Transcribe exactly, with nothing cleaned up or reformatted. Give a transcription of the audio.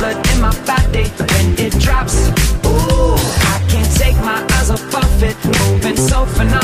blood in my body when it drops. Ooh, I can't take my eyes off of it, moving so phenomenal.